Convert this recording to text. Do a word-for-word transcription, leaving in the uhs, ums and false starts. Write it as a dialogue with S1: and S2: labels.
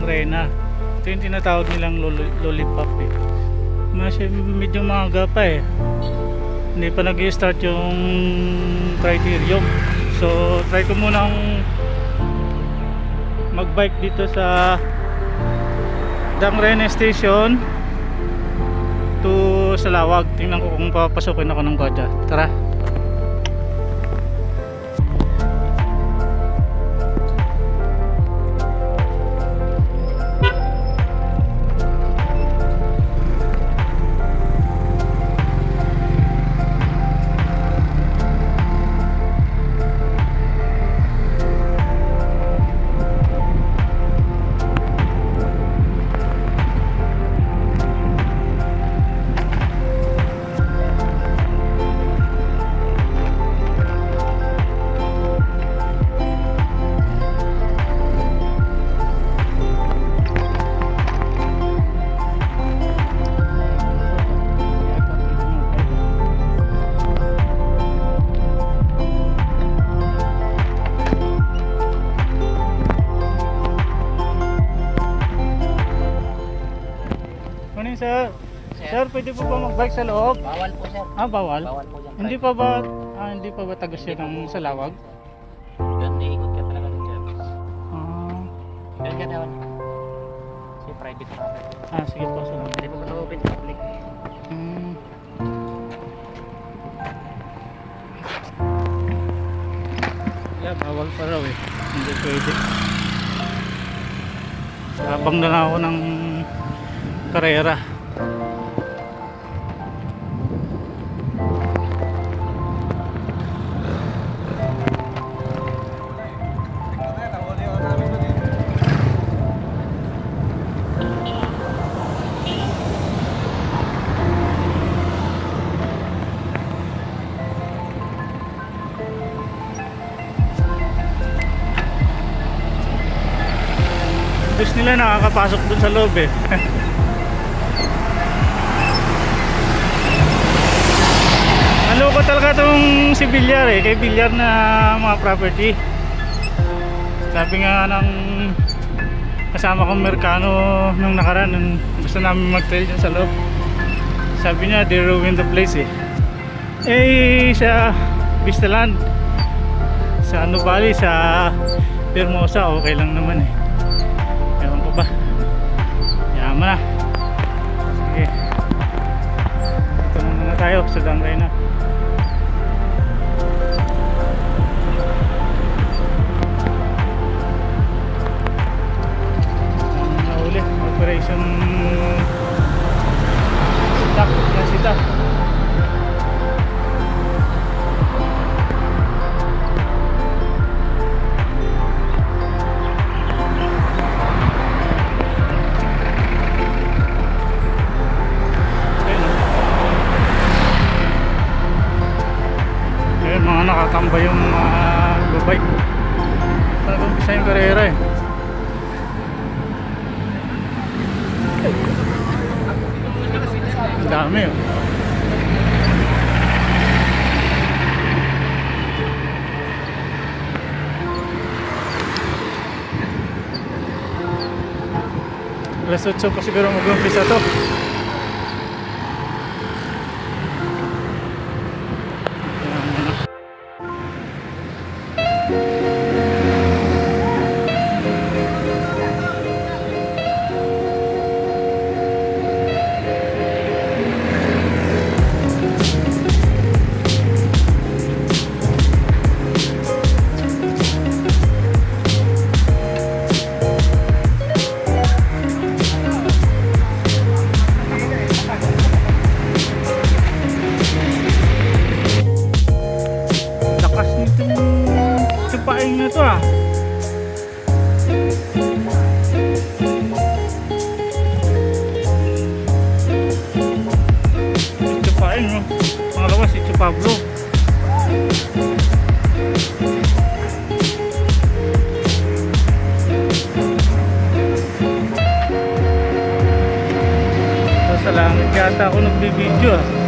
S1: Reyna. Ito yung tinatawag nilang lollipop eh. Mas medyo maaga pa eh. Hindi pa nag-i-start yung criterium. So try ko munang mag-bike dito sa Dang Reyna Station to Salawag. Tingnan ko kung papasokin ako ng kotse. Tara. Sir, sir, pwede po ba mag-bike sa loob?
S2: Bawal po, sir.
S1: Ah, bawal?
S2: Bawal po dyan.
S1: Hindi pa ba, ah, hindi pa ba tagas yan ng Salawag?
S2: Doon, iikot ka talaga dun, sir.
S1: Ah,
S2: Doon ka daw. Kasi private property.
S1: ah sige po, salamat.
S2: Hindi po mag-open public.
S1: Hmm. Yeah, bawal pa raw eh. Hindi pwede. Habang na lang ako ng karera. Gusto nila nakakapasok dun sa loob eh. Naloko talaga tong si Villar eh, kay Villar na mga property. Sabi nga ng kasama kong Mercano nung nakaraan, nung gusto namin mag-trail dyan sa loob, sabi niya they ruined the place eh. Eh sa Vistaland, sa ano Valley, sa Hermosa okay lang naman eh. Ewan ko ba, yaman na. Sige, dito muna tayo sa Dang Reyna. Nahuli, operation sitak na sitak. Mga nakatambay yung mga uh, bike. Talagang isa yung karera eh. Ang dami oh. alas otso pa siguro mag-umpisa to. Paing na to ah. Ito paing no. Pangalawa si Tio Pablo. Sa langit yata ako nagbibideo ah.